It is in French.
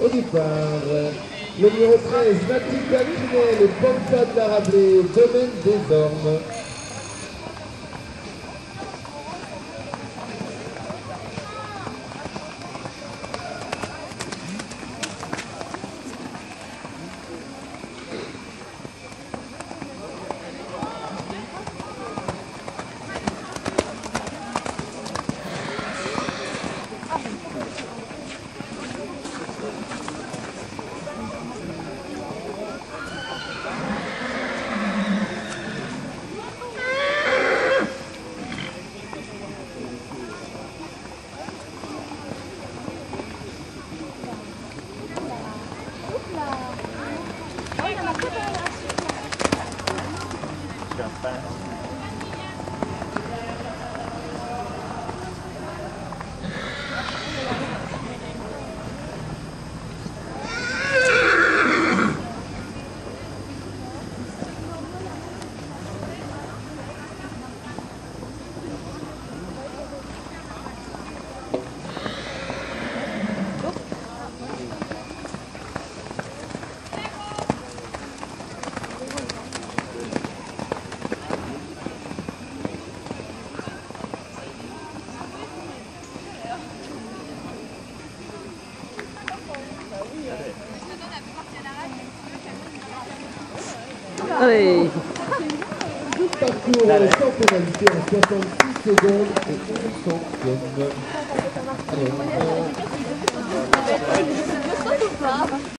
Au départ, le numéro 13, Mathilda Clennell et Pampa de la Rablai, domaine des Ormes. Oui. Parcours sans pénalité en 66 secondes et 1 centième.